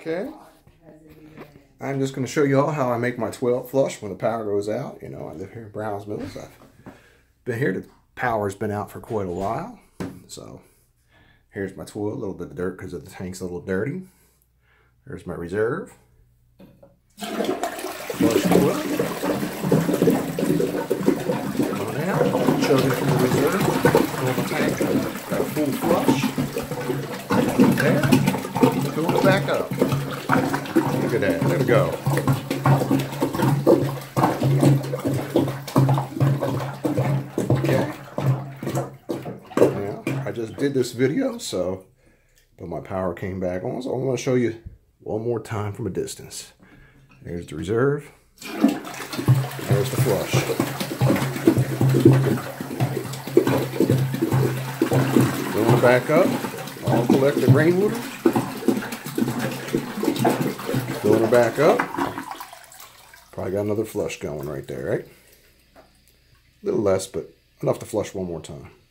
Okay. I'm just going to show you all how I make my 12 flush when the power goes out. You know, I live here in Browns Mills. I've been here. The power's been out for quite a while. So here's my tool. A little bit of dirt because the tank's a little dirty. There's my reserve. Flush toilet. Come on out. Chug it from the reserve. Fill the tank. Got a full flush. There. Fill it back up. Look at that. There we go. Okay. Now, I just did this video, but my power came back on, so I'm going to show you one more time from a distance. There's the reserve. There's the flush. Filling it back up. I'll collect the rainwater. Filling her back up. Probably got another flush going right there, right? A little less, but enough to flush one more time.